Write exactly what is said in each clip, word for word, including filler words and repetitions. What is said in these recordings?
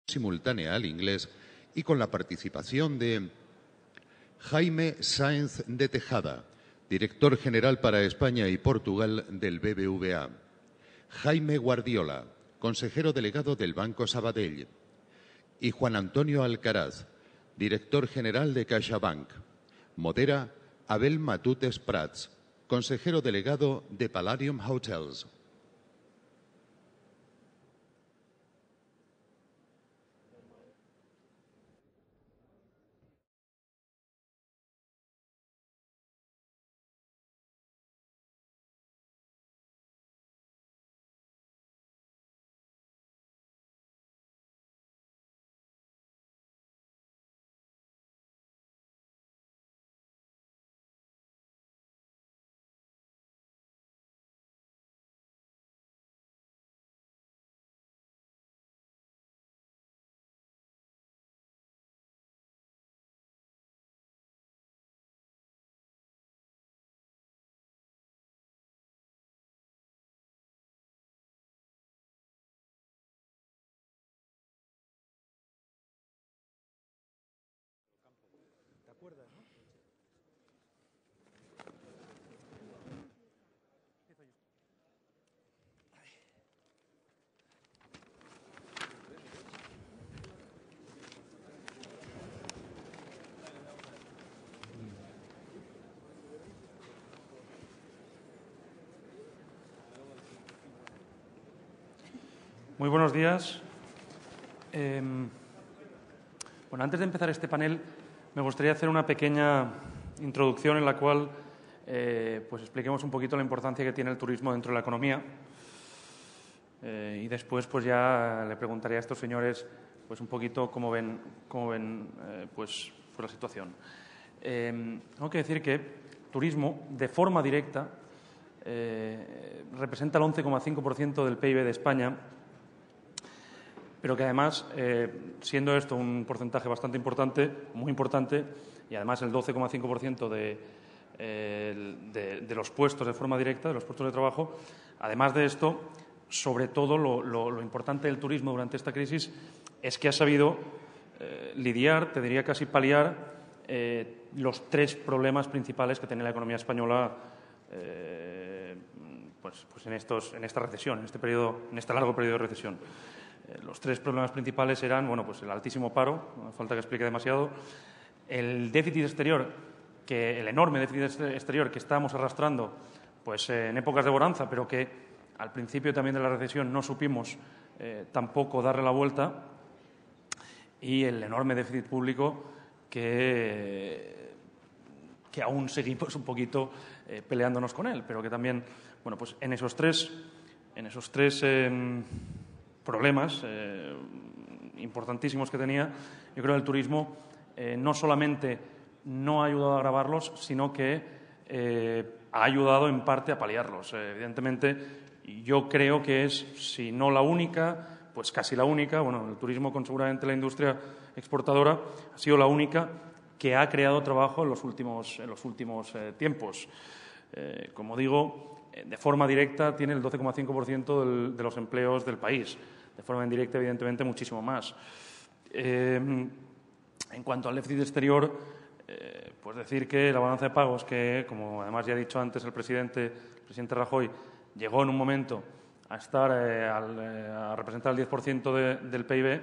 simultánea al inglés y con la participación de Jaime Sáenz de Tejada, director general para España y Portugal del B B V A; Jaime Guardiola, consejero delegado del Banco Sabadell; y Juan Antonio Alcaraz, director general de CaixaBank. Modera Abel Matutes Prats, consejero delegado de Palladium Hotels. Muy buenos días. Eh, bueno, antes de empezar este panel, me gustaría hacer una pequeña introducción en la cual eh, pues expliquemos un poquito la importancia que tiene el turismo dentro de la economía. Eh, y después, pues ya le preguntaría a estos señores, pues un poquito cómo ven, cómo ven eh, pues, pues la situación. Eh, tengo que decir que turismo, de forma directa, eh, representa el once coma cinco por ciento del P I B de España, pero que además, eh, siendo esto un porcentaje bastante importante, muy importante, y además el doce coma cinco por ciento de, eh, de, de los puestos de forma directa, de los puestos de trabajo, además de esto, sobre todo lo, lo, lo importante del turismo durante esta crisis es que ha sabido eh, lidiar, te diría casi paliar, eh, los tres problemas principales que tiene la economía española eh, pues, pues en, estos, en esta recesión, en este, periodo, en este largo periodo de recesión. Los tres problemas principales eran, bueno, pues el altísimo paro, no hace falta que explique demasiado, el déficit exterior, que el enorme déficit exterior que estábamos arrastrando, pues eh, en épocas de bonanza, pero que al principio también de la recesión no supimos eh, tampoco darle la vuelta, y el enorme déficit público que, que aún seguimos un poquito eh, peleándonos con él, pero que también, bueno, pues en esos tres, en esos tres eh, problemas eh, importantísimos que tenía, yo creo que el turismo eh, no solamente no ha ayudado a agravarlos, sino que eh, ha ayudado en parte a paliarlos. Eh, evidentemente, yo creo que es, si no la única, pues casi la única, bueno, el turismo con seguramente la industria exportadora ha sido la única que ha creado trabajo en los últimos, en los últimos eh, tiempos. Eh, como digo, eh, de forma directa tiene el doce coma cinco por ciento del, de los empleos del país. De forma indirecta, evidentemente, muchísimo más. Eh, en cuanto al déficit exterior, eh, pues decir que la balanza de pagos, que, como además ya ha dicho antes el presidente, el presidente Rajoy, llegó en un momento a estar eh, al, eh, a representar el diez por ciento de, del P I B,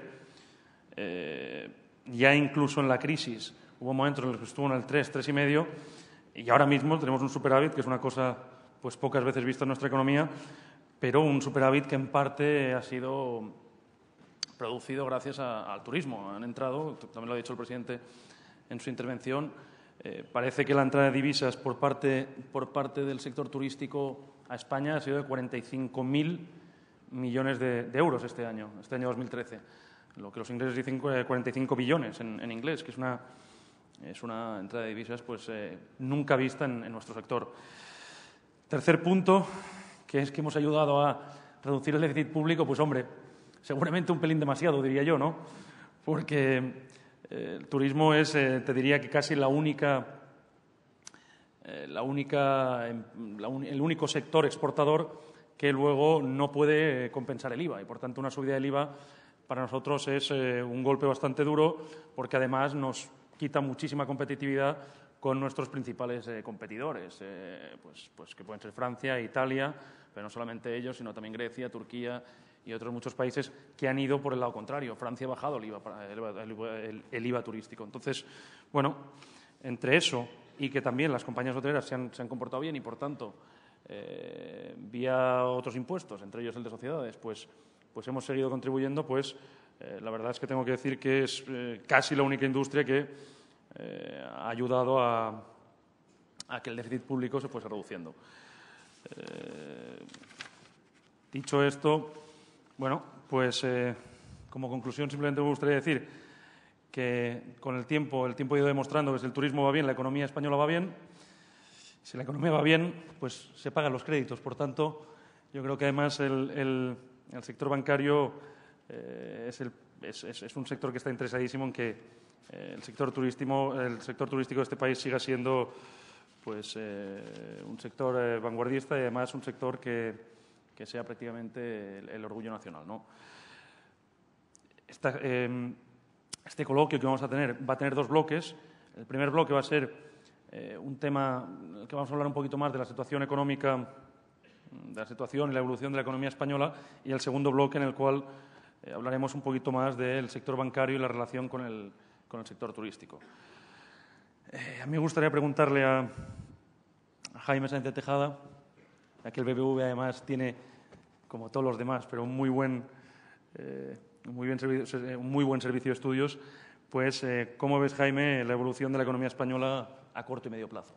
eh, ya incluso en la crisis hubo momentos en los que estuvo en el tres, tres y medio, y ahora mismo tenemos un superávit, que es una cosa pues pocas veces vista en nuestra economía, pero un superávit que en parte ha sido producido gracias a, al turismo. Han entrado, también lo ha dicho el presidente en su intervención, eh, parece que la entrada de divisas por parte, por parte del sector turístico a España ha sido de cuarenta y cinco mil millones de, de euros este año, este año dos mil trece, lo que los ingleses dicen cuarenta y cinco billones en, en inglés, que es una, es una entrada de divisas pues, eh, nunca vista en, en nuestro sector. Tercer punto, que es que hemos ayudado a reducir el déficit público, pues, hombre, seguramente un pelín demasiado, diría yo, ¿no? Porque eh, el turismo es, eh, te diría que casi la única, eh, la única, la un, el único sector exportador que luego no puede compensar el I V A, y, por tanto, una subida del I V A para nosotros es eh, un golpe bastante duro porque además nos quita muchísima competitividad con nuestros principales eh, competidores, eh, pues, pues que pueden ser Francia, Italia, pero no solamente ellos, sino también Grecia, Turquía y otros muchos países que han ido por el lado contrario. Francia ha bajado el I V A, el, el, el I V A turístico. Entonces, bueno, entre eso y que también las compañías hoteleras se han, se han comportado bien y, por tanto, eh, vía otros impuestos, entre ellos el de sociedades, pues, pues hemos seguido contribuyendo, pues eh, la verdad es que tengo que decir que es eh, casi la única industria que eh, ha ayudado a, a que el déficit público se fuese reduciendo. Eh, dicho esto, bueno, pues eh, como conclusión simplemente me gustaría decir que con el tiempo, el tiempo ha ido demostrando que si el turismo va bien, la economía española va bien. Si la economía va bien, pues se pagan los créditos. Por tanto, yo creo que además el, el, el sector bancario eh, es, el, es, es, es un sector que está interesadísimo en que eh, el sector turístico, el sector turístico de este país siga siendo pues, eh, un sector eh, vanguardista y además un sector que, que sea prácticamente el, el orgullo nacional, ¿no? Esta, eh, este coloquio que vamos a tener va a tener dos bloques. El primer bloque va a ser eh, un tema en el que vamos a hablar un poquito más de la situación económica, de la situación y la evolución de la economía española, y el segundo bloque en el cual eh, hablaremos un poquito más del sector bancario y la relación con el, con el sector turístico. Eh, a mí me gustaría preguntarle a, a Jaime Sáenz de Tejada, ya que el B B V A además tiene, como todos los demás, pero un muy buen, eh, un muy, bien un muy buen servicio de estudios, pues eh, ¿cómo ves, Jaime, la evolución de la economía española a corto y medio plazo?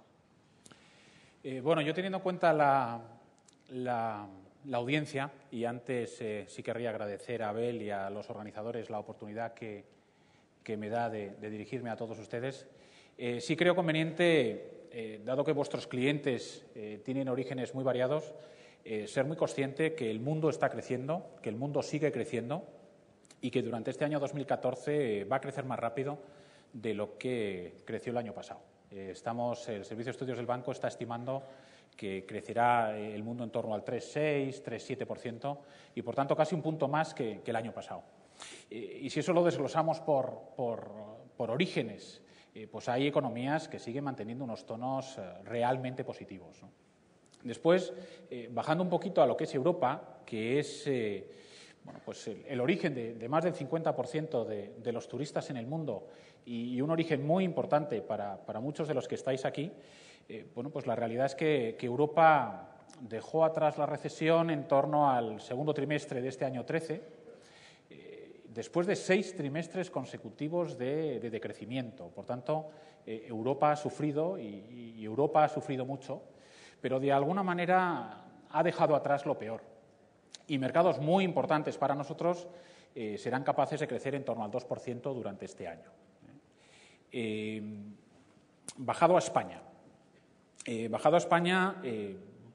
Eh, bueno, yo teniendo en cuenta la, la, la audiencia, y antes eh, sí querría agradecer a Abel y a los organizadores la oportunidad que, que me da de, de dirigirme a todos ustedes, eh, sí creo conveniente, eh, dado que vuestros clientes eh, tienen orígenes muy variados, eh, ser muy consciente que el mundo está creciendo, que el mundo sigue creciendo y que durante este año dos mil catorce eh, va a crecer más rápido de lo que creció el año pasado. Eh, estamos, el Servicio de Estudios del Banco está estimando que crecerá el mundo en torno al tres coma seis, tres coma siete por ciento y, por tanto, casi un punto más que, que el año pasado. Eh, y si eso lo desglosamos por, por, por orígenes, eh, pues hay economías que siguen manteniendo unos tonos eh, realmente positivos, ¿no? Después, eh, bajando un poquito a lo que es Europa, que es eh, bueno, pues el, el origen de, de más del cincuenta por ciento de, de los turistas en el mundo y, y un origen muy importante para, para muchos de los que estáis aquí, eh, bueno, pues la realidad es que, que Europa dejó atrás la recesión en torno al segundo trimestre de este año trece, eh, después de seis trimestres consecutivos de, de decrecimiento. Por tanto, eh, Europa ha sufrido y, y Europa ha sufrido mucho, pero de alguna manera ha dejado atrás lo peor. Y mercados muy importantes para nosotros eh, serán capaces de crecer en torno al dos por ciento durante este año. Eh, bajado a España. Eh, bajado a España, eh,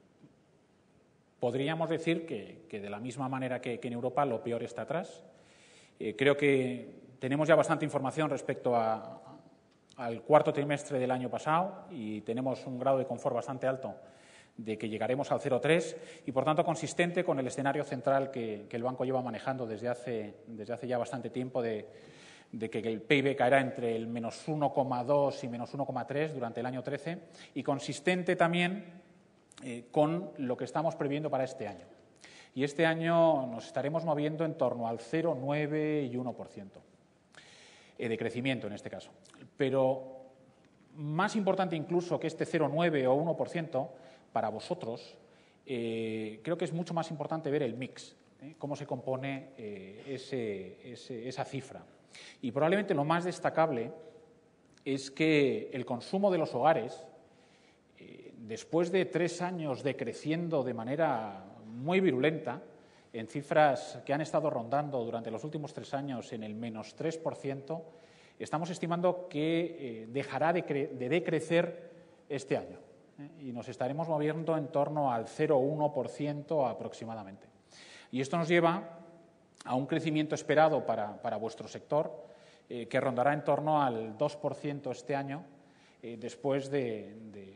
podríamos decir que, que de la misma manera que, que en Europa lo peor está atrás. Eh, creo que tenemos ya bastante información respecto a, al cuarto trimestre del año pasado y tenemos un grado de confort bastante alto de que llegaremos al cero coma tres y, por tanto, consistente con el escenario central que, que el banco lleva manejando desde hace, desde hace ya bastante tiempo de, de que el P I B caerá entre el menos uno coma dos y menos uno coma tres durante el año trece y consistente también eh, con lo que estamos previendo para este año. Y este año nos estaremos moviendo en torno al cero coma nueve y uno por ciento eh, de crecimiento en este caso. Pero más importante incluso que este cero coma nueve o uno por ciento, para vosotros, eh, creo que es mucho más importante ver el mix, ¿eh? Cómo se compone eh, ese, ese, esa cifra. Y probablemente lo más destacable es que el consumo de los hogares, eh, después de tres años decreciendo de manera muy virulenta, en cifras que han estado rondando durante los últimos tres años en el menos tres por ciento, estamos estimando que eh, dejará de, de decrecer este año. Y nos estaremos moviendo en torno al cero coma uno por ciento aproximadamente. Y esto nos lleva a un crecimiento esperado para, para vuestro sector eh, que rondará en torno al dos por ciento este año, eh, después de, de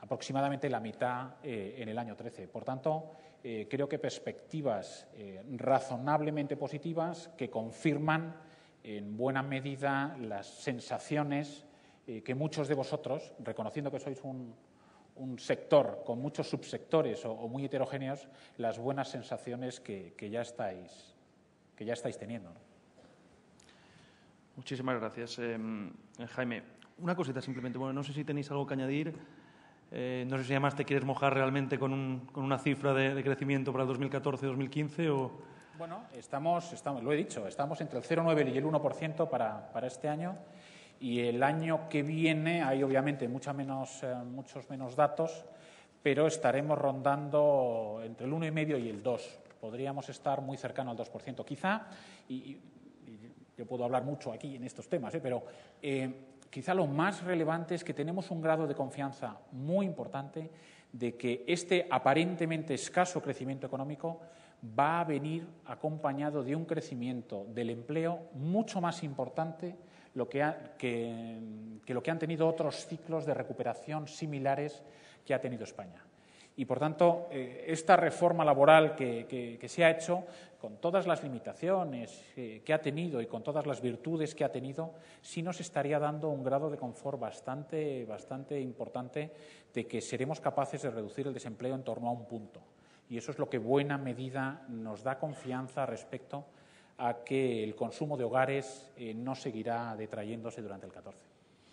aproximadamente la mitad eh, en el año trece. Por tanto, eh, creo que perspectivas eh, razonablemente positivas que confirman en buena medida las sensaciones eh, que muchos de vosotros, reconociendo que sois un, un sector con muchos subsectores o, o muy heterogéneos, las buenas sensaciones que, que, ya, estáis, que ya estáis teniendo, ¿no? Muchísimas gracias, eh, Jaime. Una cosita simplemente, bueno, no sé si tenéis algo que añadir, eh, no sé si además te quieres mojar realmente con, un, con una cifra de, de crecimiento para el dos mil catorce dos mil quince o… Bueno, estamos, estamos, lo he dicho, estamos entre el cero coma nueve y el uno por ciento para, para este año y el año que viene hay obviamente mucha menos, eh, muchos menos datos, pero estaremos rondando entre el uno coma cinco y el dos. Podríamos estar muy cercano al dos por ciento. Quizá, y, y yo puedo hablar mucho aquí en estos temas, ¿eh? pero eh, quizá lo más relevante es que tenemos un grado de confianza muy importante de que este aparentemente escaso crecimiento económico va a venir acompañado de un crecimiento del empleo mucho más importante lo que, ha, que, que lo que han tenido otros ciclos de recuperación similares que ha tenido España. Y, por tanto, eh, esta reforma laboral que, que, que se ha hecho, con todas las limitaciones eh, que ha tenido y con todas las virtudes que ha tenido, sí nos estaría dando un grado de confort bastante, bastante importante de que seremos capaces de reducir el desempleo en torno a un punto. Y eso es lo que en buena medida nos da confianza respecto a que el consumo de hogares eh, no seguirá detrayéndose durante el catorce.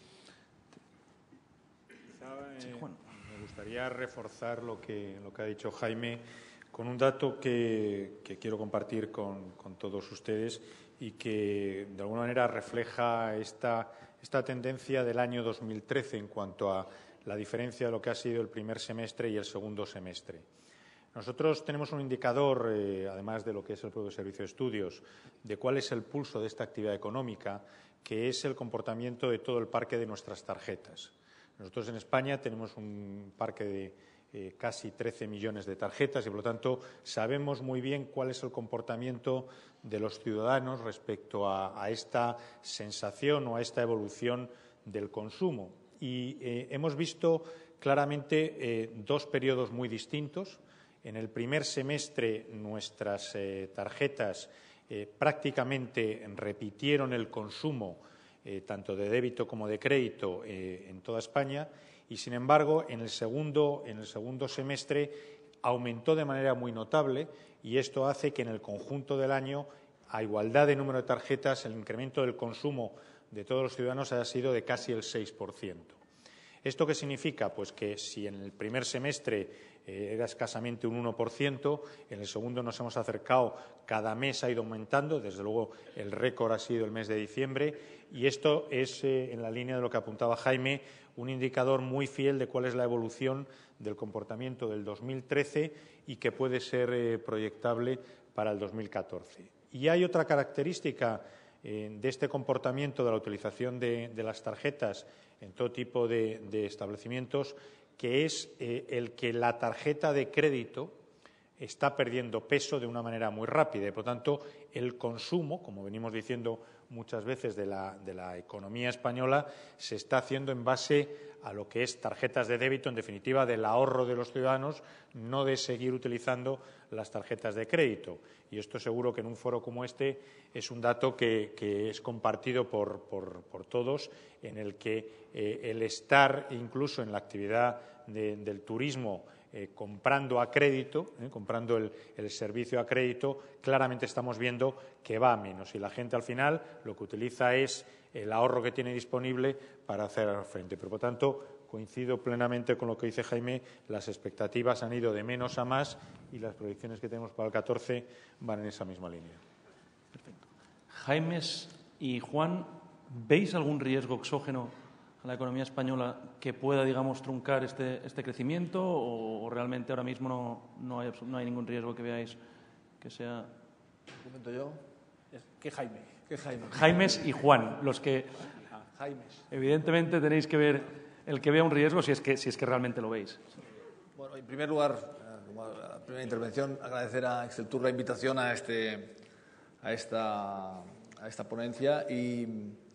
Sí, Juan. Me gustaría reforzar lo que, lo que ha dicho Jaime con un dato que, que quiero compartir con, con todos ustedes y que de alguna manera refleja esta, esta tendencia del año dos mil trece en cuanto a la diferencia de lo que ha sido el primer semestre y el segundo semestre. Nosotros tenemos un indicador, eh, además de lo que es el propio Servicio de Estudios, de cuál es el pulso de esta actividad económica, que es el comportamiento de todo el parque de nuestras tarjetas. Nosotros en España tenemos un parque de eh, casi trece millones de tarjetas y, por lo tanto, sabemos muy bien cuál es el comportamiento de los ciudadanos respecto a, a esta sensación o a esta evolución del consumo. Y eh, hemos visto claramente eh, dos periodos muy distintos. En el primer semestre nuestras eh, tarjetas eh, prácticamente repitieron el consumo eh, tanto de débito como de crédito eh, en toda España y, sin embargo, en el segundo, en el segundo semestre aumentó de manera muy notable y esto hace que en el conjunto del año, a igualdad de número de tarjetas, el incremento del consumo de todos los ciudadanos haya sido de casi el seis por ciento. ¿Esto qué significa? Pues que si en el primer semestre eh, era escasamente un uno por ciento, en el segundo nos hemos acercado, cada mes ha ido aumentando, desde luego el récord ha sido el mes de diciembre y esto es, eh, en la línea de lo que apuntaba Jaime, un indicador muy fiel de cuál es la evolución del comportamiento del dos mil trece y que puede ser eh, proyectable para el dos mil catorce. Y hay otra característica eh, de este comportamiento de la utilización de, de las tarjetas en todo tipo de, de establecimientos, que es eh, el que la tarjeta de crédito está perdiendo peso de una manera muy rápida y, por tanto, el consumo, como venimos diciendo muchas veces de la, de la economía española, se está haciendo en base a lo que es tarjetas de débito, en definitiva, del ahorro de los ciudadanos, no de seguir utilizando las tarjetas de crédito. Y esto seguro que en un foro como este es un dato que, que es compartido por, por, por todos, en el que eh, el estar incluso en la actividad de, del turismo eh, comprando a crédito, eh, comprando el, el servicio a crédito, claramente estamos viendo que va a menos. Y la gente al final lo que utiliza es el ahorro que tiene disponible para hacer frente. Pero, por tanto, coincido plenamente con lo que dice Jaime, las expectativas han ido de menos a más y las proyecciones que tenemos para el catorce van en esa misma línea. Perfecto. Jaimes y Juan, ¿veis algún riesgo exógeno a la economía española que pueda, digamos, truncar este, este crecimiento o, o realmente ahora mismo no, no, hay, no hay ningún riesgo que veáis que sea… ¿Comento yo? ¿Qué Jaime? ¿Qué Jaime? Jaimes y Juan, los que… Ah, Jaimes. Evidentemente tenéis que ver el que vea un riesgo si es que, si es que realmente lo veis. Bueno, en primer lugar, como la primera intervención, agradecer a Exceltur la invitación a, este, a, esta, a esta ponencia y,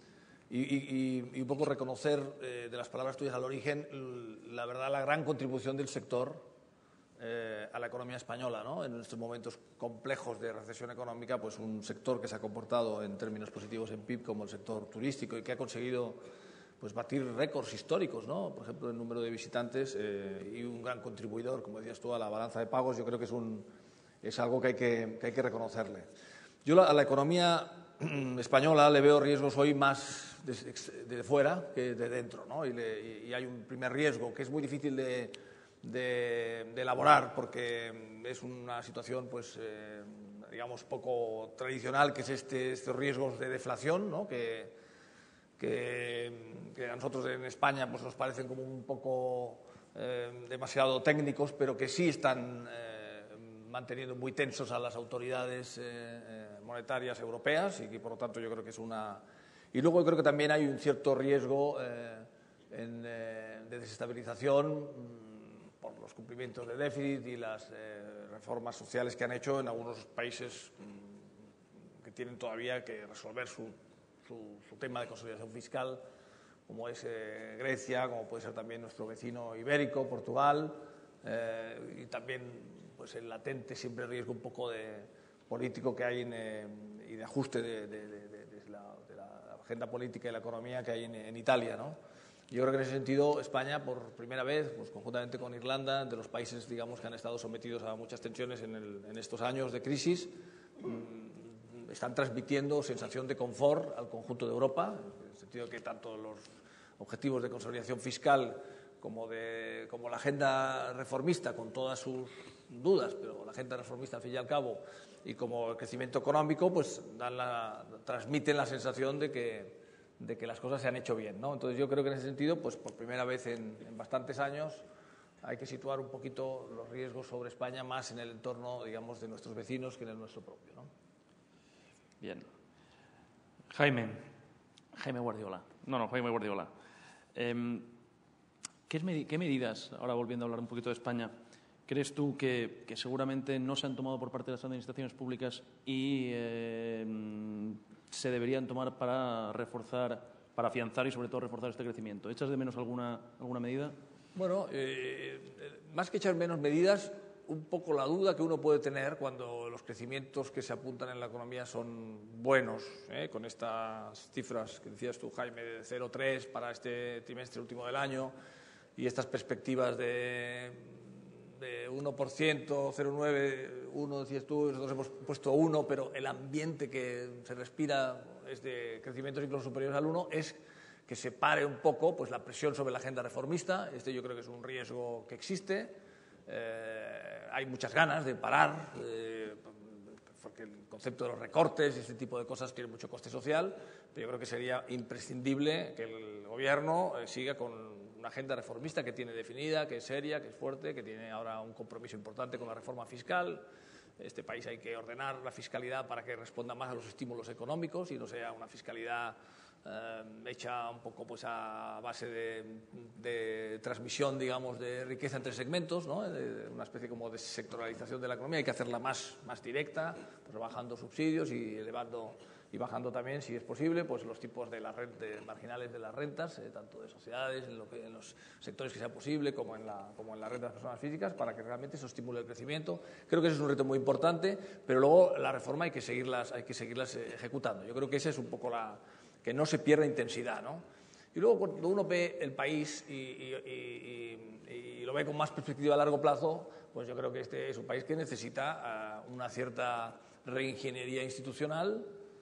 y, y, y un poco reconocer eh, de las palabras tuyas al origen, la verdad, la gran contribución del sector eh, a la economía española, ¿no? En estos momentos complejos de recesión económica, pues un sector que se ha comportado en términos positivos en P I B como el sector turístico y que ha conseguido pues batir récords históricos, ¿no? Por ejemplo, el número de visitantes eh, y un gran contribuidor, como decías tú, a la balanza de pagos. Yo creo que es, un, es algo que hay que, que hay que reconocerle. Yo la, a la economía española le veo riesgos hoy más de, de fuera que de dentro, ¿no? Y, le, y hay un primer riesgo que es muy difícil de, de, de elaborar porque es una situación, pues, eh, digamos, poco tradicional, que es este, estos riesgos de deflación, ¿no? Que, Que, que a nosotros en España pues, nos parecen como un poco eh, demasiado técnicos, pero que sí están eh, manteniendo muy tensos a las autoridades eh, monetarias europeas y que, por lo tanto, yo creo que es una... Y luego yo creo que también hay un cierto riesgo eh, en, eh, de desestabilización mmm, por los cumplimientos de déficit y las eh, reformas sociales que han hecho en algunos países mmm, que tienen todavía que resolver su Su, su tema de consolidación fiscal, como es eh, Grecia, como puede ser también nuestro vecino ibérico, Portugal, eh, y también pues, el latente siempre riesgo un poco de político que hay en, eh, y de ajuste de, de, de, de, de, la, de la agenda política y la economía que hay en, en Italia, ¿no? Yo creo que en ese sentido España, por primera vez, pues, conjuntamente con Irlanda, de los países, digamos, que han estado sometidos a muchas tensiones en, el, en estos años de crisis, mmm, están transmitiendo sensación de confort al conjunto de Europa, en el sentido que tanto los objetivos de consolidación fiscal como, de, como la agenda reformista, con todas sus dudas, pero la agenda reformista al fin y al cabo, y como el crecimiento económico, pues dan la, transmiten la sensación de que, de que las cosas se han hecho bien, ¿no? Entonces yo creo que en ese sentido, pues por primera vez en, en bastantes años, hay que situar un poquito los riesgos sobre España más en el entorno, digamos, de nuestros vecinos que en el nuestro propio, ¿no? Bien. Jaime. Jaime Guardiola. No, no, Jaime Guardiola. Eh, ¿qué, es med- ¿Qué medidas, ahora volviendo a hablar un poquito de España, crees tú que, que seguramente no se han tomado por parte de las administraciones públicas y eh, se deberían tomar para reforzar, para afianzar y sobre todo reforzar este crecimiento? ¿Echas de menos alguna, alguna medida? Bueno, eh, más que echar menos medidas, un poco la duda que uno puede tener cuando los crecimientos que se apuntan en la economía son buenos, ¿eh? Con estas cifras que decías tú, Jaime, de cero coma tres para este trimestre último del año y estas perspectivas de, de uno por ciento, cero coma nueve, uno decías tú, nosotros hemos puesto uno, pero el ambiente que se respira es de crecimientos incluso superiores al uno, es que se pare un poco pues, la presión sobre la agenda reformista. Este yo creo que es un riesgo que existe. Eh, hay muchas ganas de parar, eh, porque el concepto de los recortes y este tipo de cosas tiene mucho coste social, pero yo creo que sería imprescindible que el Gobierno eh, siga con una agenda reformista que tiene definida, que es seria, que es fuerte, que tiene ahora un compromiso importante con la reforma fiscal. Este país hay que ordenar la fiscalidad para que responda más a los estímulos económicos y no sea una fiscalidad Eh, hecha un poco pues, a base de, de transmisión, digamos, de riqueza entre segmentos, ¿no? De una especie como de sectoralización de la economía. Hay que hacerla más, más directa, pues, bajando subsidios y elevando y bajando también, si es posible, pues los tipos de las de marginales de las rentas, eh, tanto de sociedades, en, lo que, en los sectores que sea posible, como en, la, como en la renta de las personas físicas, para que realmente eso estimule el crecimiento. Creo que ese es un reto muy importante, pero luego la reforma hay que seguirlas, hay que seguirlas eh, ejecutando. Yo creo que esa es un poco la... que no se pierda intensidad, ¿no? Y luego cuando uno ve el país y, y, y, y lo ve con más perspectiva a largo plazo, pues yo creo que este es un país que necesita uh, una cierta reingeniería institucional.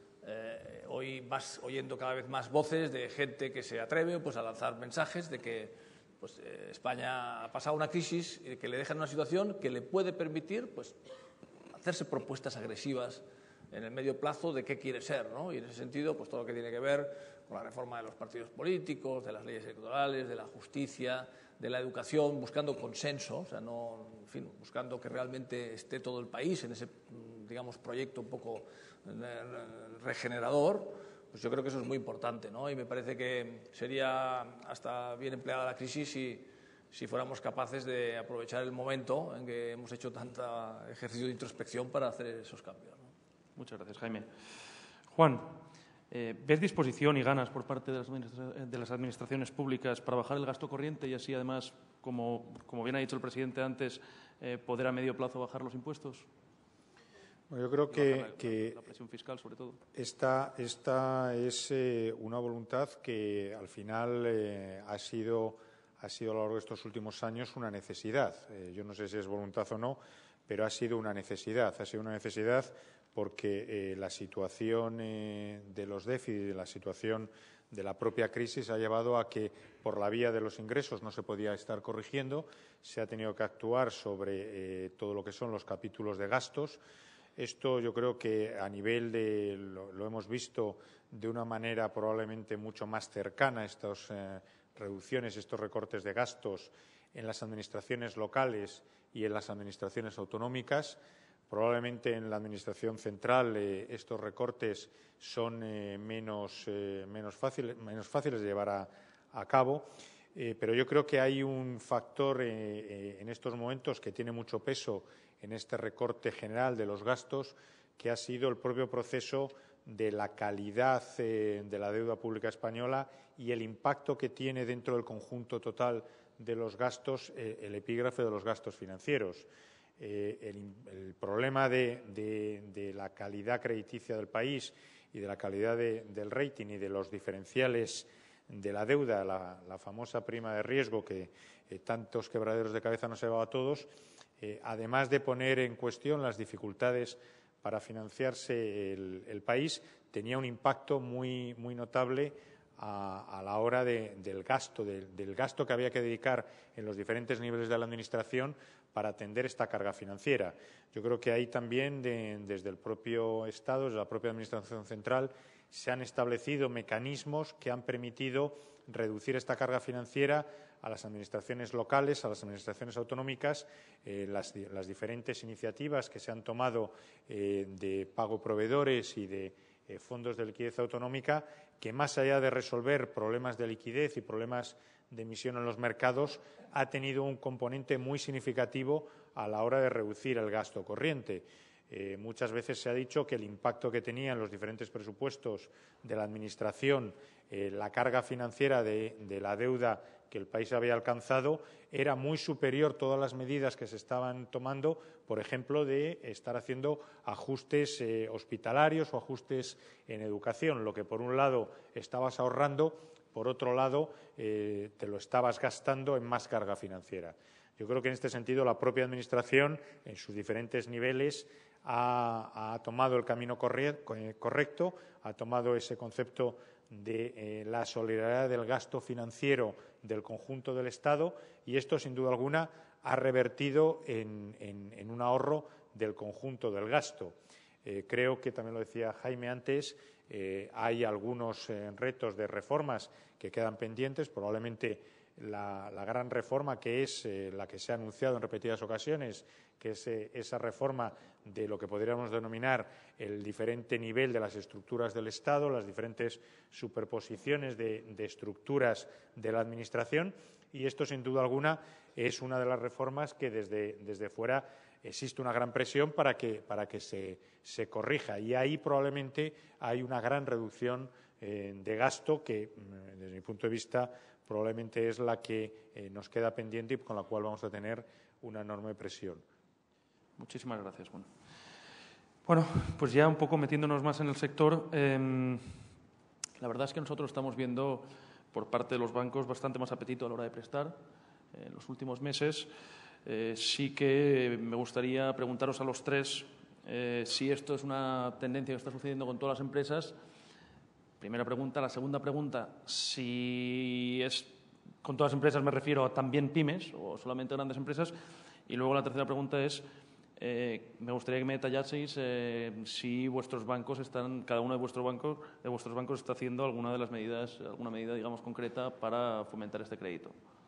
Eh, hoy vas oyendo cada vez más voces de gente que se atreve pues, a lanzar mensajes de que pues, eh, España ha pasado una crisis que le deja en una situación que le puede permitir pues, hacerse propuestas agresivas en el medio plazo de qué quiere ser, ¿no? Y en ese sentido, pues todo lo que tiene que ver con la reforma de los partidos políticos, de las leyes electorales, de la justicia, de la educación, buscando consenso, o sea, no, en fin, buscando que realmente esté todo el país en ese, digamos, proyecto un poco regenerador, pues yo creo que eso es muy importante, ¿no? Y me parece que sería hasta bien empleada la crisis si, si fuéramos capaces de aprovechar el momento en que hemos hecho tanto ejercicio de introspección para hacer esos cambios, ¿no? Muchas gracias, Jaime. Juan, Eh, ¿Ves disposición y ganas por parte de las, administra de las administraciones públicas para bajar el gasto corriente y así, además, como, como bien ha dicho el presidente antes, eh, poder a medio plazo bajar los impuestos? Bueno, yo creo que, la, que la, la presión fiscal, sobre todo. Esta, esta es eh, una voluntad que al final eh, ha sido, ha sido a lo largo de estos últimos años una necesidad. Eh, yo no sé si es voluntad o no, pero ha sido una necesidad. Ha sido una necesidad porque eh, la situación eh, de los déficits, la situación de la propia crisis ha llevado a que por la vía de los ingresos no se podía estar corrigiendo, se ha tenido que actuar sobre eh, todo lo que son los capítulos de gastos. Esto yo creo que a nivel de, lo, lo hemos visto de una manera probablemente mucho más cercana, estas eh, reducciones, estos recortes de gastos en las administraciones locales y en las administraciones autonómicas. Probablemente en la Administración central eh, estos recortes son eh, menos, eh, menos, fácil, menos fáciles de llevar a, a cabo, eh, pero yo creo que hay un factor eh, eh, en estos momentos que tiene mucho peso en este recorte general de los gastos, que ha sido el propio proceso de la calidad eh, de la deuda pública española y el impacto que tiene dentro del conjunto total de los gastos eh, el epígrafe de los gastos financieros. Eh, el, el problema de, de, de la calidad crediticia del país y de la calidad de, del rating y de los diferenciales de la deuda, la, la famosa prima de riesgo que eh, tantos quebraderos de cabeza nos ha llevado a todos, eh, además de poner en cuestión las dificultades para financiarse el, el país, tenía un impacto muy, muy notable a, a la hora de, del gasto, de, del gasto que había que dedicar en los diferentes niveles de la Administración para atender esta carga financiera. Yo creo que ahí también, de, desde el propio Estado, desde la propia Administración central, se han establecido mecanismos que han permitido reducir esta carga financiera a las administraciones locales, a las administraciones autonómicas, eh, las, las diferentes iniciativas que se han tomado eh, de pago proveedores y de eh, fondos de liquidez autonómica, que más allá de resolver problemas de liquidez y problemas de emisión en los mercados, ha tenido un componente muy significativo a la hora de reducir el gasto corriente. Eh, muchas veces se ha dicho que el impacto que tenían los diferentes presupuestos de la Administración, eh, la carga financiera de, de la deuda que el país había alcanzado, era muy superior todas las medidas que se estaban tomando, por ejemplo, de estar haciendo ajustes eh, hospitalarios o ajustes en educación, lo que por un lado estabas ahorrando, por otro lado eh, te lo estabas gastando en más carga financiera. Yo creo que en este sentido la propia Administración, en sus diferentes niveles, ha, ha tomado el camino correcto, ha tomado ese concepto de eh, la solidaridad del gasto financiero del conjunto del Estado y esto, sin duda alguna, ha revertido en, en, en un ahorro del conjunto del gasto. Eh, creo que, también lo decía Jaime antes, eh, hay algunos eh, retos de reformas que quedan pendientes, probablemente La, la gran reforma que es eh, la que se ha anunciado en repetidas ocasiones, que es eh, esa reforma de lo que podríamos denominar el diferente nivel de las estructuras del Estado, las diferentes superposiciones de, de estructuras de la Administración, y esto, sin duda alguna, es una de las reformas que desde, desde fuera existe una gran presión para que, para que se, se corrija. Y ahí probablemente hay una gran reducción eh, de gasto que, desde mi punto de vista, probablemente es la que eh, nos queda pendiente y con la cual vamos a tener una enorme presión. Muchísimas gracias. Bueno, bueno pues ya un poco metiéndonos más en el sector, eh, la verdad es que nosotros estamos viendo por parte de los bancos bastante más apetito a la hora de prestar eh, en los últimos meses. Eh, sí que me gustaría preguntaros a los tres eh, si esto es una tendencia que está sucediendo con todas las empresas. Primera pregunta. La segunda pregunta, si es con todas las empresas me refiero a también pymes o solamente grandes empresas. Y luego la tercera pregunta es, eh, me gustaría que me detallaseis eh, si vuestros bancos están, cada uno de vuestros bancos, de vuestros bancos está haciendo alguna de las medidas, alguna medida, digamos, concreta para fomentar este crédito.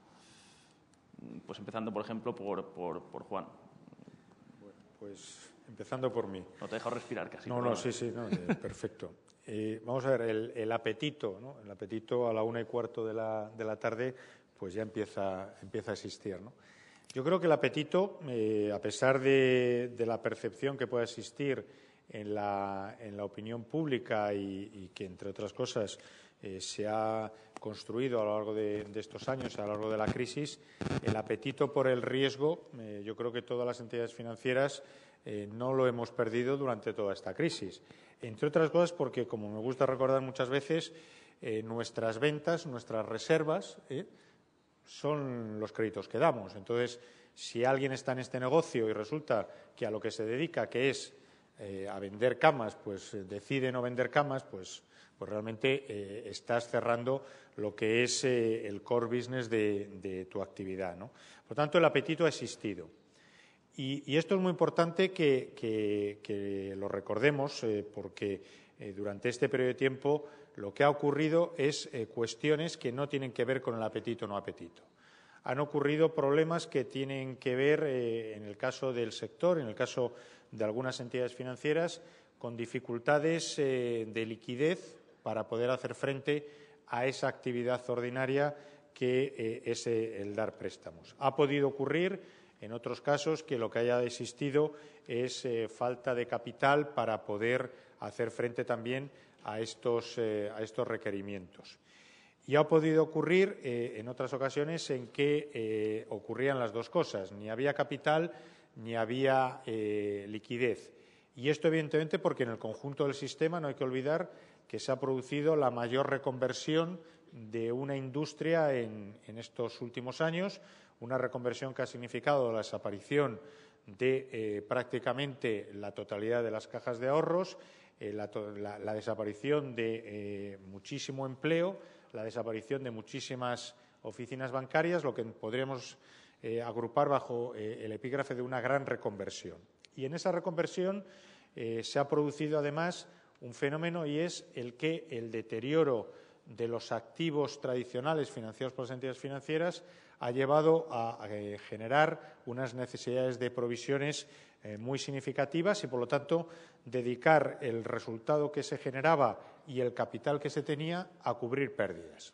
Pues empezando, por ejemplo, por, por, por Juan. Bueno, pues empezando por mí. No te he dejado respirar casi. No, no, sí, sí, no, eh, perfecto. Eh, vamos a ver, el, el apetito, ¿no? El apetito a la una y cuarto de la, de la tarde, pues ya empieza, empieza a existir, ¿no? Yo creo que el apetito, eh, a pesar de, de la percepción que pueda existir en la, en la opinión pública y, y que, entre otras cosas, eh, se ha construido a lo largo de, de estos años, a lo largo de la crisis, el apetito por el riesgo, eh, yo creo que todas las entidades financieras eh, no lo hemos perdido durante toda esta crisis. Entre otras cosas porque, como me gusta recordar muchas veces, eh, nuestras ventas, nuestras reservas, eh, son los créditos que damos. Entonces, si alguien está en este negocio y resulta que a lo que se dedica, que es eh, a vender camas, pues eh, decide no vender camas, pues, pues realmente eh, estás cerrando lo que es eh, el core business de, de tu actividad, ¿no? Por tanto, el apetito ha existido. Y, y esto es muy importante que, que, que lo recordemos, eh, porque eh, durante este periodo de tiempo lo que ha ocurrido es eh, cuestiones que no tienen que ver con el apetito o no apetito. Han ocurrido problemas que tienen que ver, eh, en el caso del sector, en el caso de algunas entidades financieras, con dificultades eh, de liquidez para poder hacer frente a esa actividad ordinaria que eh, es eh, el dar préstamos. Ha podido ocurrir, en otros casos, que lo que haya existido es eh, falta de capital para poder hacer frente también a estos, eh, a estos requerimientos. Y ha podido ocurrir eh, en otras ocasiones en que eh, ocurrían las dos cosas. Ni había capital ni había eh, liquidez. Y esto, evidentemente, porque en el conjunto del sistema no hay que olvidar que se ha producido la mayor reconversión de una industria en, en estos últimos años, una reconversión que ha significado la desaparición de eh, prácticamente la totalidad de las cajas de ahorros, eh, la, la, la desaparición de eh, muchísimo empleo, la desaparición de muchísimas oficinas bancarias, lo que podríamos eh, agrupar bajo eh, el epígrafe de una gran reconversión. Y en esa reconversión eh, se ha producido, además, un fenómeno, y es el que el deterioro de los activos tradicionales financiados por las entidades financieras ha llevado a, a generar unas necesidades de provisiones eh, muy significativas y, por lo tanto, dedicar el resultado que se generaba y el capital que se tenía a cubrir pérdidas.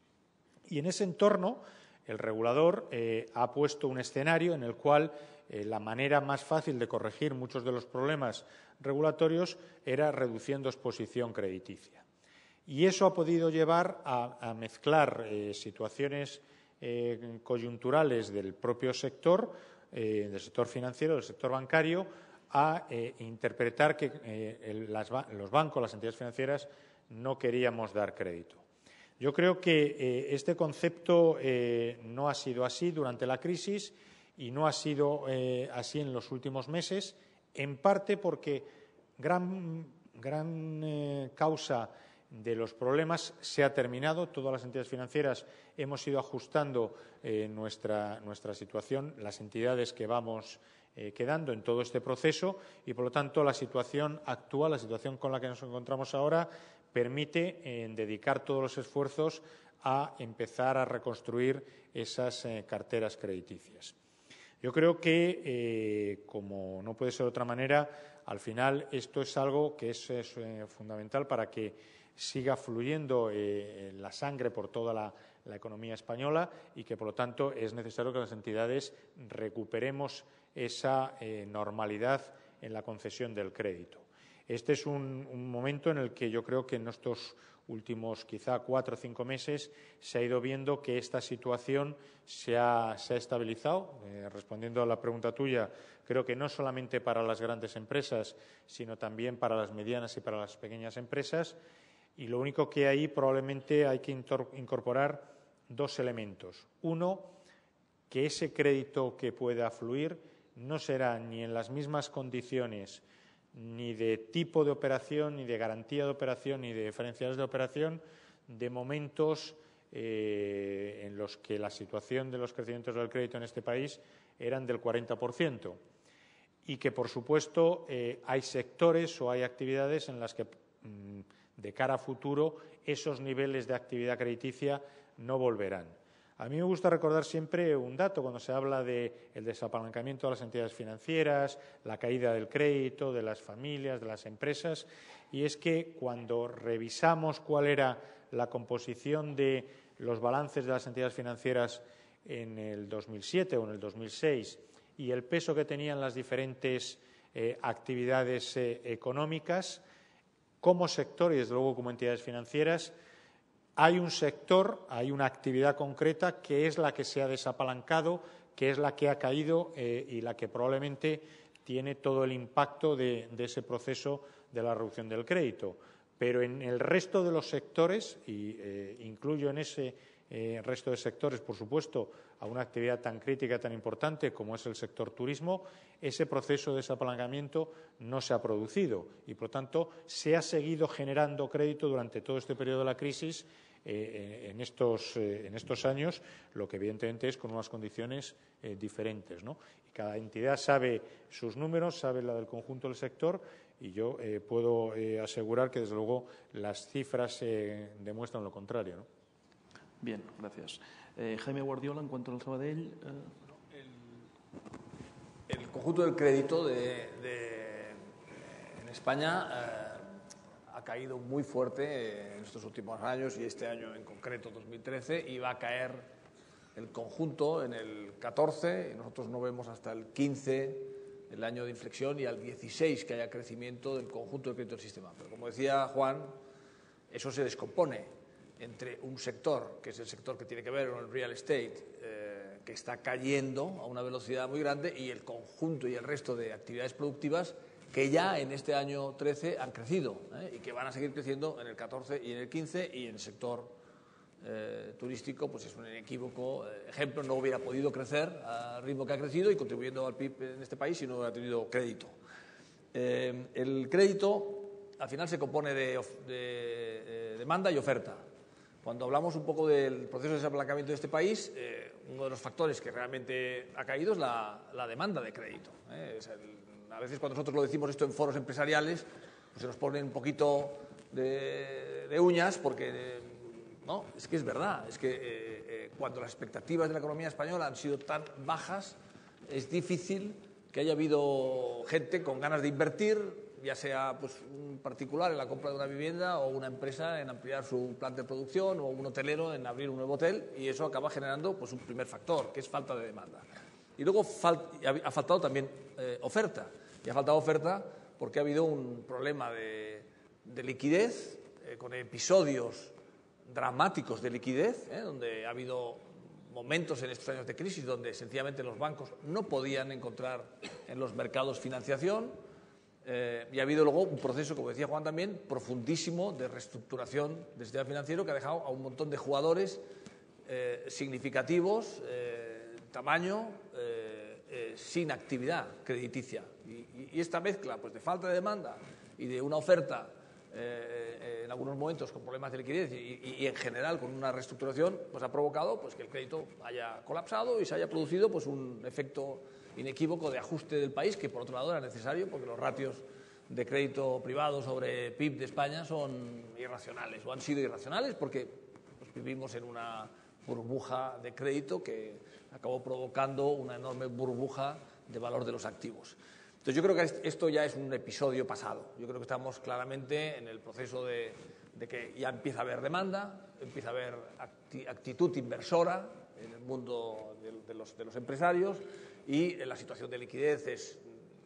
Y en ese entorno, el regulador eh, ha puesto un escenario en el cual eh, la manera más fácil de corregir muchos de los problemas regulatorios era reduciendo exposición crediticia. Y eso ha podido llevar a, a mezclar eh, situaciones eh, coyunturales del propio sector, eh, del sector financiero, del sector bancario, a eh, interpretar que eh, el, las, los bancos, las entidades financieras, no queríamos dar crédito. Yo creo que eh, este concepto eh, no ha sido así durante la crisis y no ha sido eh, así en los últimos meses, en parte porque gran, gran eh, causa de los problemas se ha terminado. Todas las entidades financieras hemos ido ajustando eh, nuestra, nuestra situación, las entidades que vamos eh, quedando en todo este proceso y, por lo tanto, la situación actual, la situación con la que nos encontramos ahora, permite eh, dedicar todos los esfuerzos a empezar a reconstruir esas eh, carteras crediticias. Yo creo que, eh, como no puede ser de otra manera, al final esto es algo que es, es eh, fundamental para que siga fluyendo eh, la sangre por toda la, la economía española y que, por lo tanto, es necesario que las entidades recuperemos esa eh, normalidad en la concesión del crédito. Este es un, un momento en el que yo creo que en estos últimos quizá cuatro o cinco meses se ha ido viendo que esta situación se ha, se ha estabilizado. Eh, respondiendo a la pregunta tuya, creo que no solamente para las grandes empresas, sino también para las medianas y para las pequeñas empresas. Y lo único que ahí probablemente hay que incorporar dos elementos. Uno, que ese crédito que pueda fluir no será ni en las mismas condiciones ni de tipo de operación, ni de garantía de operación, ni de diferenciales de operación, de momentos eh, en los que la situación de los crecimientos del crédito en este país eran del cuarenta por ciento y que, por supuesto, eh, hay sectores o hay actividades en las que, mmm, de cara a futuro, esos niveles de actividad crediticia no volverán. A mí me gusta recordar siempre un dato cuando se habla del desapalancamiento de las entidades financieras, la caída del crédito, de las familias, de las empresas, y es que cuando revisamos cuál era la composición de los balances de las entidades financieras en el dos mil siete o en el dos mil seis y el peso que tenían las diferentes eh, actividades eh, económicas. Como sector y, desde luego, como entidades financieras, hay un sector, hay una actividad concreta que es la que se ha desapalancado, que es la que ha caído eh, y la que probablemente tiene todo el impacto de, de ese proceso de la reducción del crédito. Pero en el resto de los sectores, y eh, incluyo en ese eh, resto de sectores, por supuesto, a una actividad tan crítica, tan importante como es el sector turismo, ese proceso de desapalancamiento no se ha producido y, por lo tanto, se ha seguido generando crédito durante todo este periodo de la crisis eh, en, estos, eh, en estos años, lo que evidentemente es con unas condiciones eh, diferentes, ¿no? Y cada entidad sabe sus números, sabe la del conjunto del sector y yo eh, puedo eh, asegurar que, desde luego, las cifras eh, demuestran lo contrario, ¿no? Bien, gracias. Eh, Jaime Guardiola, en cuanto al Sabadell. Eh... El, el conjunto del crédito de, de, en España eh, ha caído muy fuerte en estos últimos años y este año en concreto, dos mil trece, y va a caer el conjunto en el catorce y nosotros no vemos hasta el quince el año de inflexión y al dieciséis que haya crecimiento del conjunto del crédito del sistema. Pero como decía Juan, eso se descompone entre un sector, que es el sector que tiene que ver con el real estate, eh, que está cayendo a una velocidad muy grande, y el conjunto y el resto de actividades productivas que ya en este año trece han crecido eh, y que van a seguir creciendo en el catorce y en el quince, y en el sector eh, turístico pues es un inequívoco eh, ejemplo. No hubiera podido crecer al ritmo que ha crecido y contribuyendo al P I B en este país si no hubiera tenido crédito. Eh, el crédito al final se compone de, de, de demanda y oferta. Cuando hablamos un poco del proceso de desapalancamiento de este país, eh, uno de los factores que realmente ha caído es la, la demanda de crédito. ¿eh? Es el, a veces cuando nosotros lo decimos esto en foros empresariales, pues se nos ponen un poquito de, de uñas porque, eh, no, es que es verdad, es que eh, eh, cuando las expectativas de la economía española han sido tan bajas, es difícil que haya habido gente con ganas de invertir, ya sea pues, un particular en la compra de una vivienda o una empresa en ampliar su plan de producción o un hotelero en abrir un nuevo hotel, y eso acaba generando pues, un primer factor, que es falta de demanda. Y luego fal- ha faltado también eh, oferta, y ha faltado oferta porque ha habido un problema de, de liquidez, eh, con episodios dramáticos de liquidez, eh, donde ha habido momentos en estos años de crisis donde sencillamente los bancos no podían encontrar en los mercados financiación. Eh, y ha habido luego un proceso, como decía Juan también, profundísimo de reestructuración del sistema financiero que ha dejado a un montón de jugadores eh, significativos, eh, tamaño, eh, eh, sin actividad crediticia. Y, y, y esta mezcla pues, de falta de demanda y de una oferta eh, en algunos momentos con problemas de liquidez y, y, y en general con una reestructuración, pues ha provocado pues, que el crédito haya colapsado y se haya producido pues, un efecto inequívoco de ajuste del país, que por otro lado era necesario porque los ratios de crédito privado sobre P I B de España son irracionales, o han sido irracionales porque pues, vivimos en una burbuja de crédito que acabó provocando una enorme burbuja de valor de los activos. Entonces yo creo que esto ya es un episodio pasado. Yo creo que estamos claramente en el proceso de, de que ya empieza a haber demanda, empieza a haber actitud inversora en el mundo de, de, los, de los empresarios, y la situación de liquidez es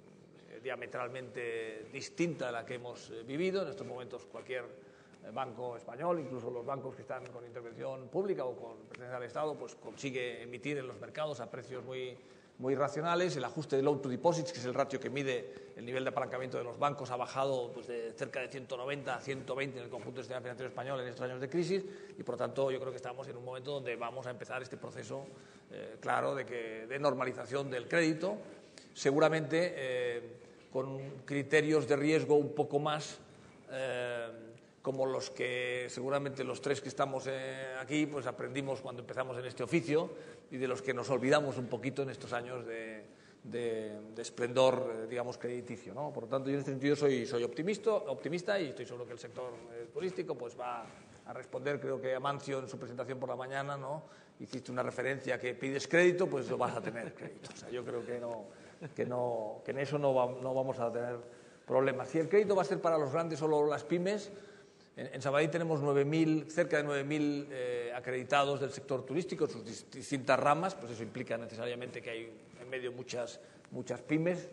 diametralmente distinta a la que hemos vivido. En estos momentos cualquier banco español, incluso los bancos que están con intervención pública o con presencia del Estado, pues consigue emitir en los mercados a precios muy, muy racionales. El ajuste de loan to deposits, que es el ratio que mide el nivel de apalancamiento de los bancos, ha bajado pues, de cerca de ciento noventa a ciento veinte en el conjunto del sistema financiero español en estos años de crisis, y por lo tanto yo creo que estamos en un momento donde vamos a empezar este proceso eh, claro de, que, de normalización del crédito, seguramente eh, con criterios de riesgo un poco más eh, como los que seguramente los tres que estamos eh, aquí pues aprendimos cuando empezamos en este oficio, y de los que nos olvidamos un poquito en estos años de, de, de esplendor, eh, digamos, crediticio, ¿no? Por lo tanto, yo en este sentido soy, soy optimista, optimista y estoy seguro que el sector eh, turístico pues va a responder. Creo que Amancio en su presentación por la mañana, ¿no?, hiciste una referencia que pides crédito, pues lo vas a tener crédito. O sea, yo creo que, no, que, no, que en eso no, va, no vamos a tener problemas. Si el crédito va a ser para los grandes o las pymes, en, en Sabadell tenemos nueve mil, cerca de nueve mil eh, acreditados del sector turístico en sus distintas ramas, pues eso implica necesariamente que hay en medio muchas, muchas pymes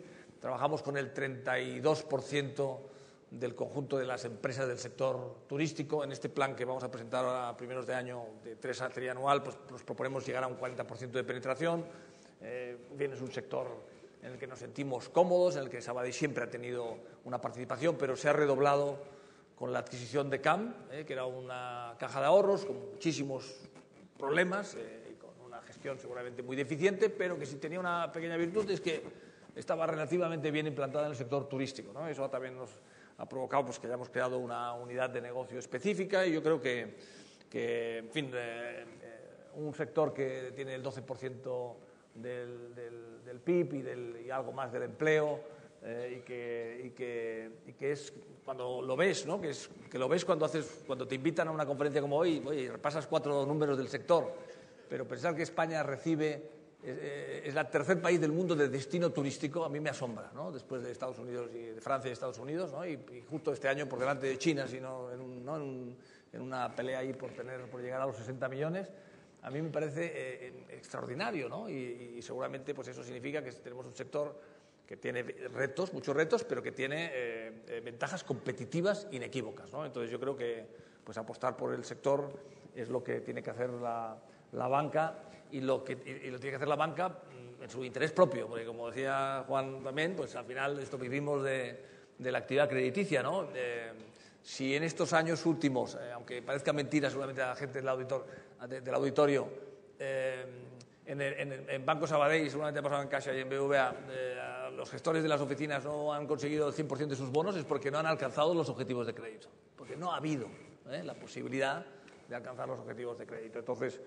trabajamos con el treinta y dos por ciento del conjunto de las empresas del sector turístico. En este plan que vamos a presentar a primeros de año, de tres a trianual, pues nos proponemos llegar a un cuarenta por ciento de penetración. Eh, bien, es un sector en el que nos sentimos cómodos, en el que Sabadell siempre ha tenido una participación, pero se ha redoblado con la adquisición de C A M, eh, que era una caja de ahorros con muchísimos problemas eh, y con una gestión seguramente muy deficiente, pero que sí tenía una pequeña virtud, es que estaba relativamente bien implantada en el sector turístico, ¿no? Eso también nos ha provocado pues, que hayamos creado una unidad de negocio específica y yo creo que, que en fin, eh, eh, un sector que tiene el doce por ciento del, del, del P I B y, del, y algo más del empleo eh, y, que, y, que, y que es cuando lo ves, ¿no? que, es, que lo ves cuando, haces, cuando te invitan a una conferencia como hoy, oye, repasas cuatro números del sector, pero pensar que España recibe... es el tercer país del mundo de destino turístico, a mí me asombra, ¿no? Después de Estados Unidos y de Francia y Estados Unidos, ¿no? y, y justo este año por delante de China, sino en, un, ¿no? en, un, en una pelea ahí por, tener, por llegar a los sesenta millones, a mí me parece eh, extraordinario, ¿no? y, y seguramente pues eso significa que tenemos un sector que tiene retos, muchos retos, pero que tiene eh, eh, ventajas competitivas inequívocas, ¿no? Entonces yo creo que pues, apostar por el sector es lo que tiene que hacer la, la banca y lo que y lo tiene que hacer la banca en su interés propio, porque como decía Juan también, pues al final esto vivimos de, de la actividad crediticia, ¿no? Eh, si en estos años últimos, eh, aunque parezca mentira seguramente a la gente del, auditor, de, del auditorio, eh, en, el, en, el, en Banco Sabadell, seguramente ha pasado en Caixa y en B B V A, eh, los gestores de las oficinas no han conseguido el cien por ciento de sus bonos, es porque no han alcanzado los objetivos de crédito, porque no ha habido eh, la posibilidad de alcanzar los objetivos de crédito. Entonces,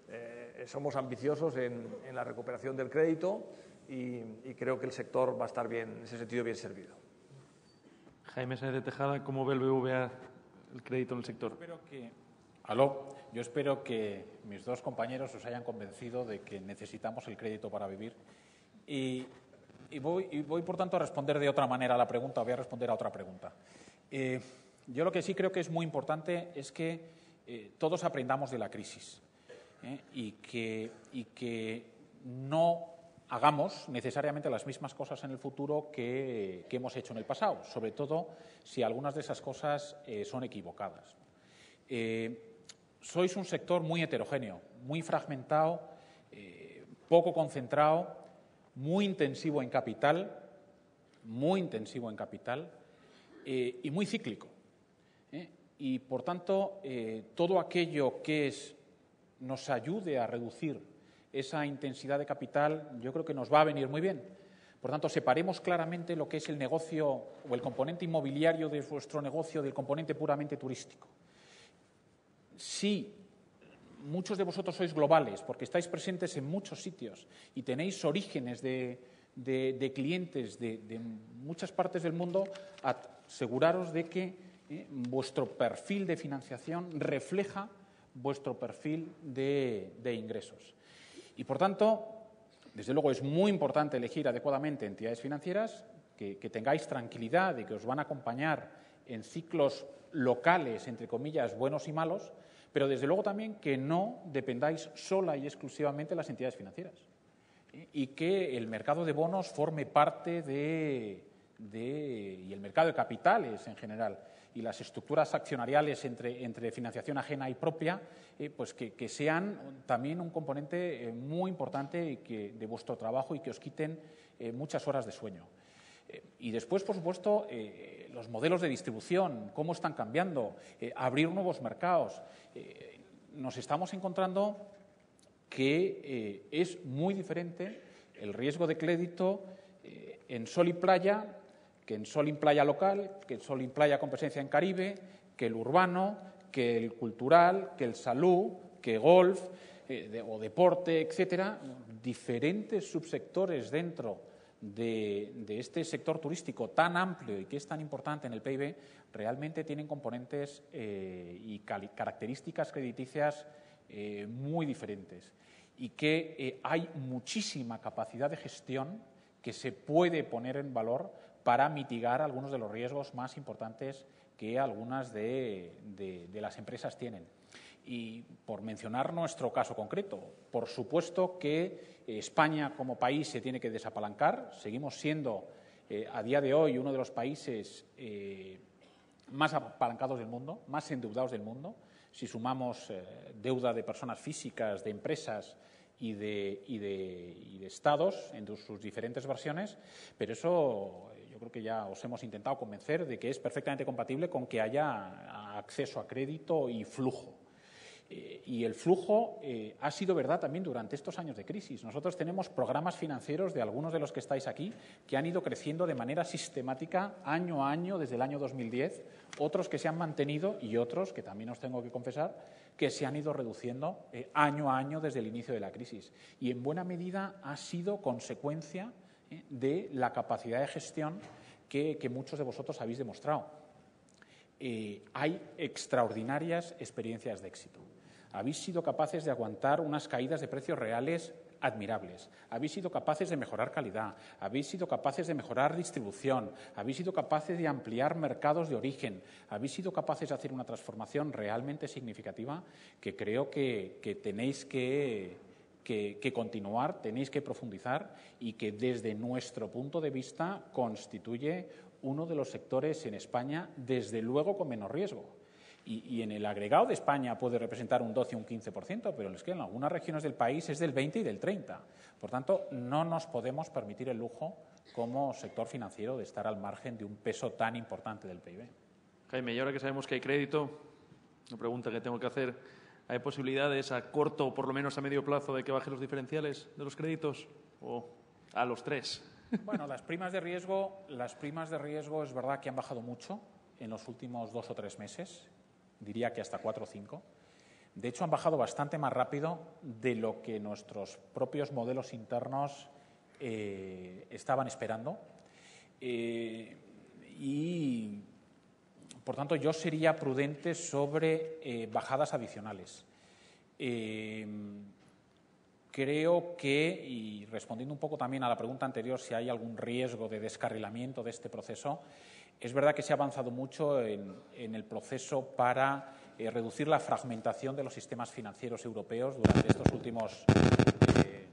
Eh, somos ambiciosos en, en la recuperación del crédito y, y creo que el sector va a estar bien, en ese sentido, bien servido. Jaime Sáenz de Tejada, ¿cómo ve el B B V A el crédito en el sector? Espero que, aló, yo espero que mis dos compañeros os hayan convencido de que necesitamos el crédito para vivir y, y, voy, y voy, por tanto, a responder de otra manera a la pregunta, voy a responder a otra pregunta. Eh, yo lo que sí creo que es muy importante es que eh, todos aprendamos de la crisis. ¿Eh? Y, que, y que no hagamos necesariamente las mismas cosas en el futuro que, que hemos hecho en el pasado, sobre todo si algunas de esas cosas eh, son equivocadas. Eh, sois un sector muy heterogéneo, muy fragmentado, eh, poco concentrado, muy intensivo en capital, muy intensivo en capital eh, y muy cíclico. ¿Eh? Y, por tanto, eh, todo aquello que es nos ayude a reducir esa intensidad de capital, yo creo que nos va a venir muy bien. Por tanto, separemos claramente lo que es el negocio o el componente inmobiliario de vuestro negocio del componente puramente turístico. Si muchos de vosotros sois globales, porque estáis presentes en muchos sitios y tenéis orígenes de, de, de clientes de, de muchas partes del mundo, aseguraros de que eh, vuestro perfil de financiación refleja vuestro perfil de, de ingresos. Y, por tanto, desde luego es muy importante elegir adecuadamente entidades financieras que, que tengáis tranquilidad y que os van a acompañar en ciclos locales, entre comillas, buenos y malos, pero desde luego también que no dependáis sola y exclusivamente de las entidades financieras y que el mercado de bonos forme parte de, de y el mercado de capitales en general y las estructuras accionariales entre, entre financiación ajena y propia, eh, pues que, que sean también un componente eh, muy importante y que, de vuestro trabajo y que os quiten eh, muchas horas de sueño. Eh, y después, por supuesto, eh, los modelos de distribución, cómo están cambiando, eh, abrir nuevos mercados. Eh, nos estamos encontrando que eh, es muy diferente el riesgo de crédito eh, en sol y playa que en sol y playa local, que en sol y playa con presencia en Caribe, que el urbano, que el cultural, que el salud, que golf eh, de, o deporte, etcétera, diferentes subsectores dentro de, de este sector turístico tan amplio y que es tan importante en el P I B, realmente tienen componentes eh, y características crediticias eh, muy diferentes y que eh, hay muchísima capacidad de gestión que se puede poner en valor para mitigar algunos de los riesgos más importantes que algunas de, de, de las empresas tienen. Y por mencionar nuestro caso concreto, por supuesto que España como país se tiene que desapalancar, seguimos siendo Eh, a día de hoy, uno de los países eh, más apalancados del mundo, más endeudados del mundo, si sumamos eh, deuda de personas físicas, de empresas y de, y, de, y de estados en sus diferentes versiones, pero eso yo creo que ya os hemos intentado convencer de que es perfectamente compatible con que haya acceso a crédito y flujo. Eh, y el flujo eh, ha sido verdad también durante estos años de crisis. Nosotros tenemos programas financieros de algunos de los que estáis aquí que han ido creciendo de manera sistemática año a año desde el año dos mil diez, otros que se han mantenido y otros, que también os tengo que confesar, que se han ido reduciendo eh, año a año desde el inicio de la crisis. Y en buena medida ha sido consecuencia eh, de la capacidad de gestión que, que muchos de vosotros habéis demostrado. Eh, hay extraordinarias experiencias de éxito. Habéis sido capaces de aguantar unas caídas de precios reales admirables. Habéis sido capaces de mejorar calidad, habéis sido capaces de mejorar distribución, habéis sido capaces de ampliar mercados de origen, habéis sido capaces de hacer una transformación realmente significativa que creo que, que tenéis que, que, que continuar, tenéis que profundizar y que desde nuestro punto de vista constituye uno de los sectores en España, desde luego, con menos riesgo. Y, y en el agregado de España puede representar un doce o un quince por ciento, pero es que en algunas regiones del país es del veinte y del treinta. Por tanto, no nos podemos permitir el lujo como sector financiero de estar al margen de un peso tan importante del P I B. Jaime, y ahora que sabemos que hay crédito, una pregunta que tengo que hacer, ¿hay posibilidades a corto o por lo menos a medio plazo de que bajen los diferenciales de los créditos o a los tres? Bueno, las primas de riesgo, las primas de riesgo es verdad que han bajado mucho en los últimos dos o tres meses. Diría que hasta cuatro o cinco. De hecho, han bajado bastante más rápido de lo que nuestros propios modelos internos eh, estaban esperando. Eh, y, por tanto, yo sería prudente sobre eh, bajadas adicionales. Eh, creo que, y respondiendo un poco también a la pregunta anterior, si hay algún riesgo de descarrilamiento de este proceso, es verdad que se ha avanzado mucho en, en el proceso para eh, reducir la fragmentación de los sistemas financieros europeos durante estos últimos eh,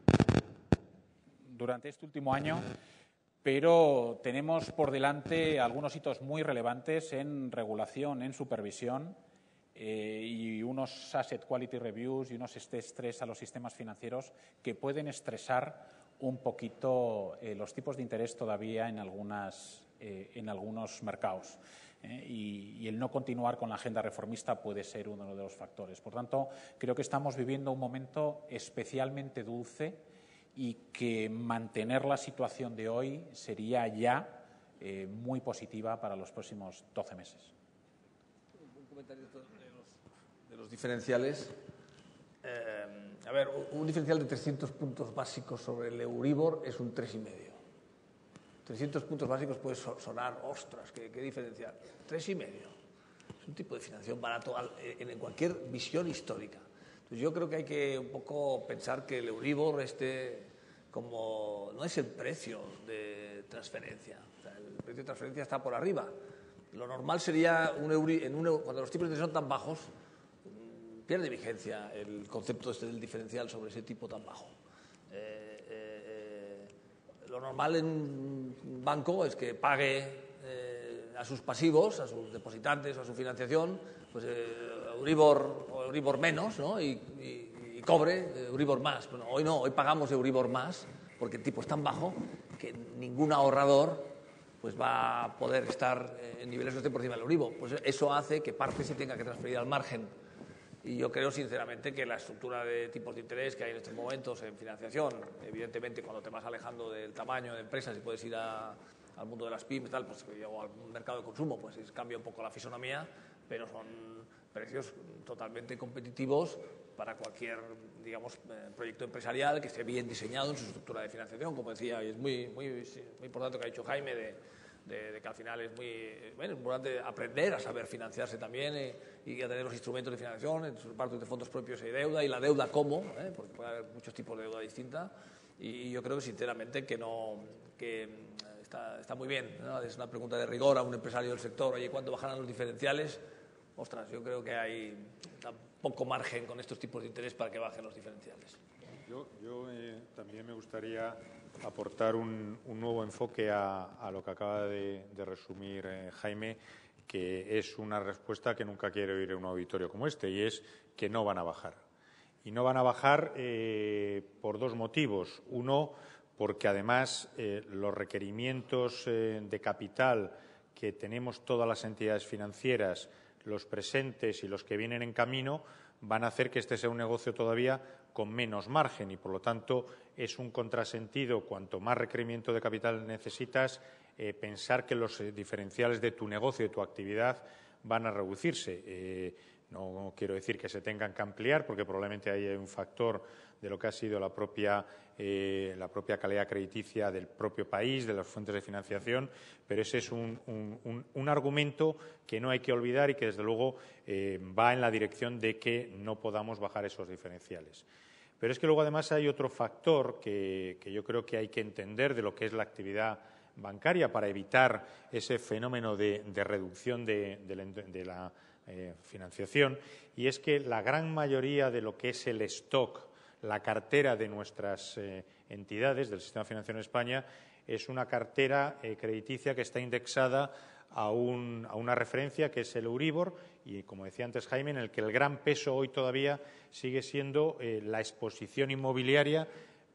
durante este último año, pero tenemos por delante algunos hitos muy relevantes en regulación, en supervisión eh, y unos asset quality reviews y unos estrés a los sistemas financieros que pueden estresar un poquito eh, los tipos de interés todavía en algunas Eh, en algunos mercados. Eh, y, y el no continuar con la agenda reformista puede ser uno de los factores. Por tanto, creo que estamos viviendo un momento especialmente dulce y que mantener la situación de hoy sería ya eh, muy positiva para los próximos doce meses. Un comentario de los, de los diferenciales. Eh, a ver, un diferencial de trescientos puntos básicos sobre el Euribor es un tres coma cinco. trescientos puntos básicos puede sonar, ostras, qué, qué diferencial. Tres y medio. Es un tipo de financiación barato en, en cualquier visión histórica. Entonces yo creo que hay que un poco pensar que el Euribor este como no es el precio de transferencia. O sea, el precio de transferencia está por arriba. Lo normal sería un Euri, en un, cuando los tipos de interés son tan bajos, pierde vigencia el concepto este del diferencial sobre ese tipo tan bajo. Eh, Lo normal en un banco es que pague eh, a sus pasivos, a sus depositantes, a su financiación, pues eh, Euribor o Euribor menos, ¿no? y, y, y cobre Euribor más. Bueno, hoy no, hoy pagamos Euribor más porque el tipo es tan bajo que ningún ahorrador pues va a poder estar en niveles que estén por encima del Euribor. Pues eso hace que parte se tenga que transferir al margen. Y yo creo, sinceramente, que la estructura de tipos de interés que hay en estos momentos en financiación, evidentemente, cuando te vas alejando del tamaño de empresas y puedes ir a, al mundo de las pymes, tal, pues, o al mercado de consumo, pues cambia un poco la fisonomía, pero son precios totalmente competitivos para cualquier, digamos, proyecto empresarial que esté bien diseñado en su estructura de financiación, como decía, y es muy, muy, muy importante lo que ha dicho Jaime, de, de, de que al final es muy bueno, es importante aprender a saber financiarse también eh, y a tener los instrumentos de financiación, en sus partes de fondos propios y deuda, y la deuda cómo, eh, porque puede haber muchos tipos de deuda distinta, y, y yo creo que sinceramente que no que está, está muy bien, ¿no? Es una pregunta de rigor a un empresario del sector, oye, ¿cuándo bajarán los diferenciales? Ostras, yo creo que hay poco margen con estos tipos de interés para que bajen los diferenciales. Yo, yo eh, también me gustaría aportar un, un nuevo enfoque a, a lo que acaba de, de resumir eh, Jaime, que es una respuesta que nunca quiero oír en un auditorio como este, y es que no van a bajar. Y no van a bajar eh, por dos motivos. Uno, porque además eh, los requerimientos eh, de capital que tenemos todas las entidades financieras, los presentes y los que vienen en camino, van a hacer que este sea un negocio todavía con menos margen y, por lo tanto, es un contrasentido, cuanto más requerimiento de capital necesitas, eh, pensar que los eh, diferenciales de tu negocio, de tu actividad, van a reducirse. Eh, no quiero decir que se tengan que ampliar, porque probablemente hay un factor de lo que ha sido la propia, eh, la propia calidad crediticia del propio país, de las fuentes de financiación, pero ese es un, un, un, un argumento que no hay que olvidar y que, desde luego, eh, va en la dirección de que no podamos bajar esos diferenciales. Pero es que luego, además, hay otro factor que, que yo creo que hay que entender de lo que es la actividad bancaria para evitar ese fenómeno de, de reducción de, de la, de la eh, financiación, y es que la gran mayoría de lo que es el stock, la cartera de nuestras eh, entidades del sistema financiero en España, es una cartera eh, crediticia que está indexada a, un, a una referencia que es el Euribor y, como decía antes Jaime, en el que el gran peso hoy todavía sigue siendo eh, la exposición inmobiliaria,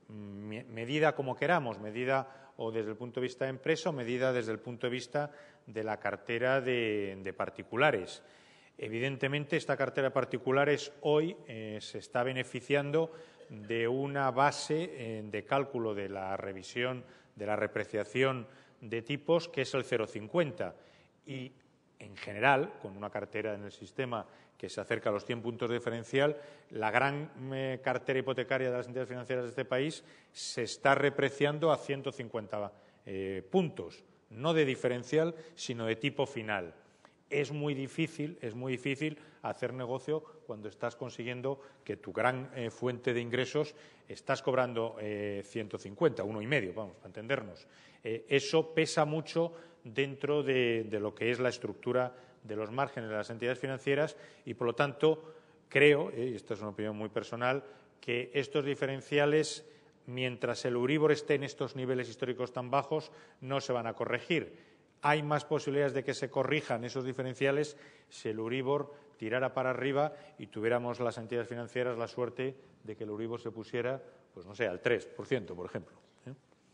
mm, medida como queramos, medida o desde el punto de vista de empresa o medida desde el punto de vista de la cartera de, de particulares. Evidentemente, esta cartera de particulares hoy eh, se está beneficiando de una base eh, de cálculo de la revisión de la repreciación de tipos, que es el cero coma cincuenta. Y, en general, con una cartera en el sistema que se acerca a los cien puntos de diferencial, la gran eh, cartera hipotecaria de las entidades financieras de este país se está repreciando a ciento cincuenta eh, puntos, no de diferencial, sino de tipo final. Es muy difícil, es muy difícil hacer negocio cuando estás consiguiendo que tu gran eh, fuente de ingresos estás cobrando eh, ciento cincuenta, uno y medio, vamos, para entendernos. Eh, eso pesa mucho dentro de, de lo que es la estructura de los márgenes de las entidades financieras y, por lo tanto, creo, y eh, esta es una opinión muy personal, que estos diferenciales, mientras el Euribor esté en estos niveles históricos tan bajos, no se van a corregir. Hay más posibilidades de que se corrijan esos diferenciales si el Euribor tirara para arriba y tuviéramos las entidades financieras la suerte de que el Euribor se pusiera, pues no sé, al tres por ciento, por ejemplo. ¿Eh?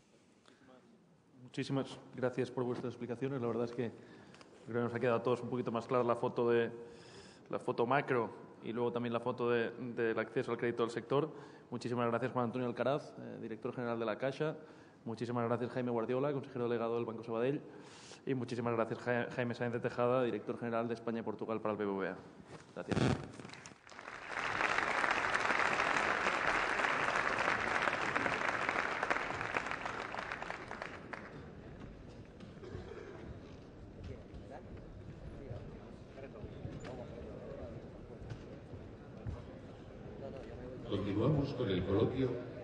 Muchísimas gracias por vuestras explicaciones. La verdad es que creo que nos ha quedado a todos un poquito más clara la foto de la foto macro y luego también la foto de, del acceso al crédito del sector. Muchísimas gracias, Juan Antonio Alcaraz, eh, director general de la Caixa. Muchísimas gracias, Jaime Guardiola, consejero delegado del Banco Sabadell. Y muchísimas gracias, Jaime Sáenz de Tejada, director general de España y Portugal para el B B V A. Gracias. Continuamos con el coloquio